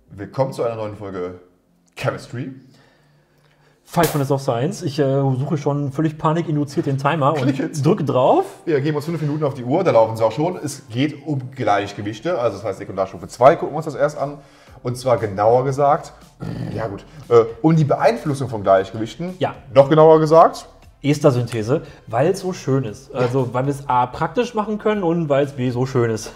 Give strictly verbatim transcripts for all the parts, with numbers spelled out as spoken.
Willkommen zu einer neuen Folge Chemistry. Five Minutes of Science. Ich äh, suche schon völlig panikinduziert den Timer und drücke drauf. Wir geben uns fünf Minuten auf die Uhr, da laufen sie auch schon. Es geht um Gleichgewichte, also das heißt Sekundarstufe zwei, gucken wir uns das erst an. Und zwar genauer gesagt, ja gut, äh, um die Beeinflussung von Gleichgewichten. Ja. Noch genauer gesagt. Estersynthese, weil es so schön ist. Also weil wir es A praktisch machen können und weil es B so schön ist.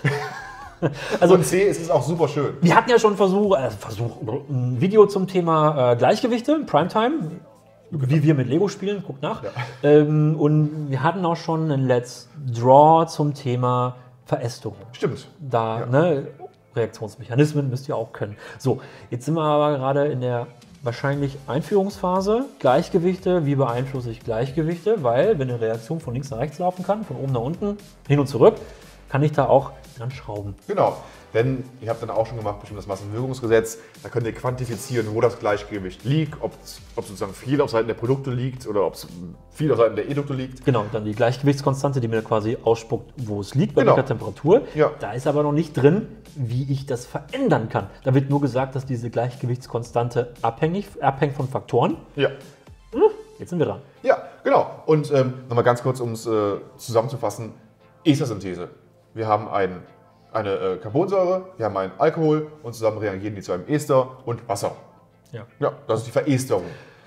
Also und C, es ist auch super schön. Wir hatten ja schon einen Versuch, äh, Versuch, ein Video zum Thema äh, Gleichgewichte, Primetime, wie wir mit Lego spielen, guckt nach. Ja. Ähm, und wir hatten auch schon ein Let's Draw zum Thema Verästerung. Stimmt. Da, ja. ne, Reaktionsmechanismen müsst ihr auch können. So, jetzt sind wir aber gerade in der wahrscheinlich Einführungsphase. Gleichgewichte, wie beeinflusse ich Gleichgewichte? Weil, wenn eine Reaktion von links nach rechts laufen kann, von oben nach unten, hin und zurück, kann ich da auch dran schrauben. Genau, denn ich habe dann auch schon gemacht, bestimmt das Massenwirkungsgesetz, da könnt ihr quantifizieren, wo das Gleichgewicht liegt, ob, ob sozusagen viel auf Seiten der Produkte liegt oder ob es viel auf Seiten der Edukte liegt. Genau, dann die Gleichgewichtskonstante, die mir quasi ausspuckt, wo es liegt bei genau. welcher Temperatur. Ja. Da ist aber noch nicht drin, wie ich das verändern kann. Da wird nur gesagt, dass diese Gleichgewichtskonstante abhängig, abhängt von Faktoren. Ja. Jetzt sind wir dran. Ja, genau. Und ähm, nochmal ganz kurz, um es äh, zusammenzufassen, Estersynthese. Wir haben ein, eine äh, Carbonsäure, wir haben einen Alkohol und zusammen reagieren die zu einem Ester und Wasser. Ja. Ja, das ist die Veresterung.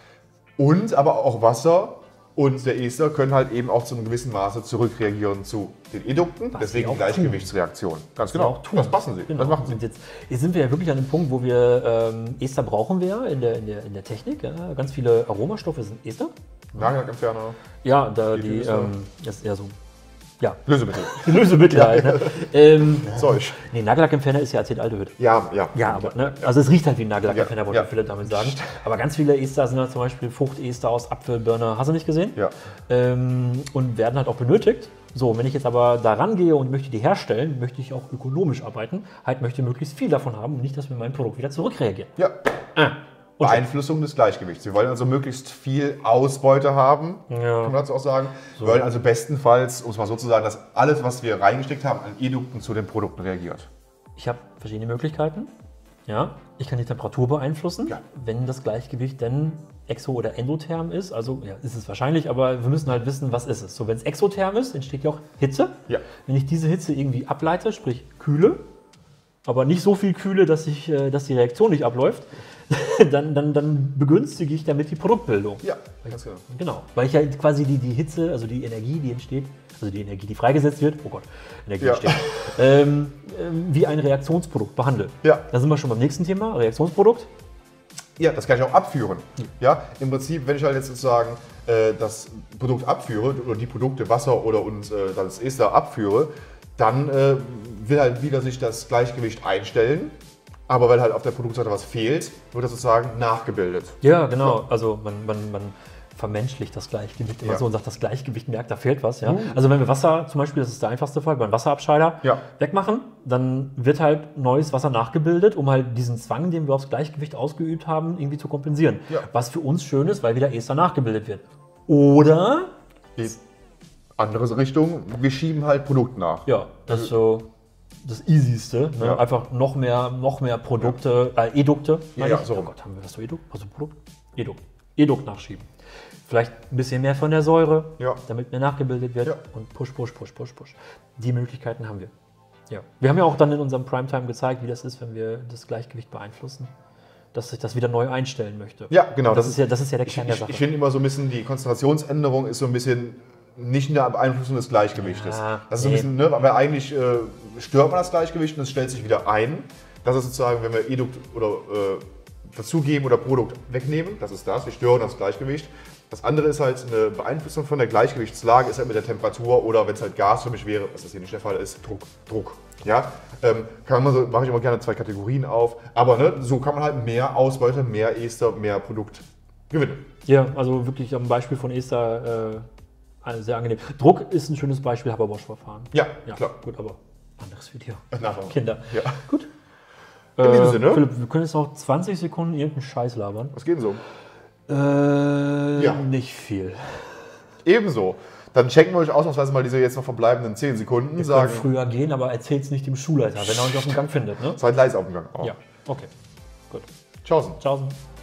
Und aber auch Wasser und der Ester können halt eben auch zu einem gewissen Maße zurückreagieren zu den Edukten, Was deswegen sie auch Gleichgewichtsreaktion. Ganz genau, auch tun. das passen sie, Genau. das machen sie. Und jetzt, jetzt sind wir ja wirklich an dem Punkt, wo wir ähm, Ester brauchen wir in der, in der, in der Technik. Ja. Ganz viele Aromastoffe sind Ester. Nagellackentferner. Ja, da Die die, Ester. ähm, das ist eher so. Ja, Lösemittel. Lösemittel halt. Ne? ähm, Zeug. nee, Nagellackentferner ist ja Acetaldehyd. Ja, ja. Ja, aber ne, also es riecht halt wie ein Nagellackentferner, Ja, wollte ja. viele damit sagen. Aber ganz viele Ester sind halt zum Beispiel Fruchtester aus Apfelbirne, hast du nicht gesehen? Ja. Ähm, und werden halt auch benötigt. So, wenn ich jetzt aber da rangehe und möchte die herstellen, möchte ich auch ökonomisch arbeiten, halt möchte möglichst viel davon haben und nicht, dass mir mein Produkt wieder zurückreagiert. Ja. Ah. Und Beeinflussung des Gleichgewichts. Wir wollen also möglichst viel Ausbeute haben, Ja. kann man dazu auch sagen. So. Wir wollen also bestenfalls, um es mal so zu sagen, dass alles, was wir reingesteckt haben, an Edukten zu den Produkten reagiert. Ich habe verschiedene Möglichkeiten. Ja, ich kann die Temperatur beeinflussen, Ja. wenn das Gleichgewicht denn exo- oder endotherm ist. Also ja, ist es wahrscheinlich, aber wir müssen halt wissen, was ist es. So, wenn es exotherm ist, entsteht ja auch Hitze. Ja. Wenn ich diese Hitze irgendwie ableite, sprich Kühle, aber nicht so viel Kühle, dass, ich, äh, dass die Reaktion nicht abläuft, dann, dann, dann begünstige ich damit die Produktbildung. Ja, ganz genau. Genau, weil ich ja quasi die, die Hitze, also die Energie, die entsteht, also die Energie, die freigesetzt wird, oh Gott, Energie Ja. entsteht, ähm, ähm, wie ein Reaktionsprodukt behandle. Ja. Da sind wir schon beim nächsten Thema, Reaktionsprodukt. Ja, das kann ich auch abführen. Ja, im Prinzip, wenn ich halt jetzt sozusagen äh, das Produkt abführe oder die Produkte Wasser oder und äh, das Ester abführe, dann äh, will halt wieder sich das Gleichgewicht einstellen. Aber weil halt auf der Produktseite was fehlt, wird das sozusagen nachgebildet. Ja, genau, also man, man, man vermenschlicht das Gleichgewicht immer Ja. so und sagt, das Gleichgewicht merkt, da fehlt was. Ja? Mhm. Also wenn wir Wasser, zum Beispiel, das ist der einfachste Fall, beim Wasserabscheider Ja. wegmachen, dann wird halt neues Wasser nachgebildet, um halt diesen Zwang, den wir aufs Gleichgewicht ausgeübt haben, irgendwie zu kompensieren. Ja. Was für uns schön ist, weil wieder Ester nachgebildet wird. Oder, Die andere Richtung, wir schieben halt Produkt nach. ja, das ist so das Easyste, ne? Ja. Einfach noch mehr, noch mehr Produkte, äh, Edukte. Ja, meine ja, ich. so Oh rum. Gott, haben wir das so Edukt? Also Produkt? Edukt. Edukt nachschieben. Vielleicht ein bisschen mehr von der Säure, Ja. damit mehr nachgebildet wird. Ja. Und push, push, push, push, push. Die Möglichkeiten haben wir. Ja. Wir haben ja auch dann in unserem Primetime gezeigt, wie das ist, wenn wir das Gleichgewicht beeinflussen. Dass ich das wieder neu einstellen möchte. Ja, genau. Das, ist ja, das ist ja der Ich, Kern der ich, Sache. ich finde immer so ein bisschen, die Konzentrationsänderung ist so ein bisschen nicht in der Beeinflussung des Gleichgewichtes. Ja, das ist so ein nee. bisschen, ne, weil eigentlich äh, stört man das Gleichgewicht und es stellt sich wieder ein. Das ist sozusagen, wenn wir Edukt oder äh, dazugeben oder Produkt wegnehmen, das ist das, wir stören das Gleichgewicht. Das andere ist halt eine Beeinflussung von der Gleichgewichtslage, ist halt mit der Temperatur oder wenn es halt gasförmig wäre, was das hier nicht der Fall ist, Druck. Druck. Ja, ähm, kann man so, mache ich immer gerne zwei Kategorien auf, aber ne, so kann man halt mehr Ausbeute, mehr Ester, mehr Produkt gewinnen. Ja, also wirklich am Beispiel von Ester äh, sehr angenehm. Druck ist ein schönes Beispiel, Haber-Bosch-Verfahren. Ja, Ja, klar. gut, aber anderes Video. Nachher. Kinder. Ja. Gut. In diesem Äh, Sinne. Philipp, wir können jetzt noch zwanzig Sekunden irgendeinen Scheiß labern. Was geht denn so? Äh, Ja. nicht viel. Ebenso. Dann checken wir euch ausnahmsweise mal diese jetzt noch verbleibenden zehn Sekunden. Wir sagen, können früher gehen, aber erzähl's nicht dem Schulleiter, wenn er uns auf dem Gang findet. Ne? seid leise auf dem Gang. Oh. Ja, okay. Gut. Tschaußen. Ciao.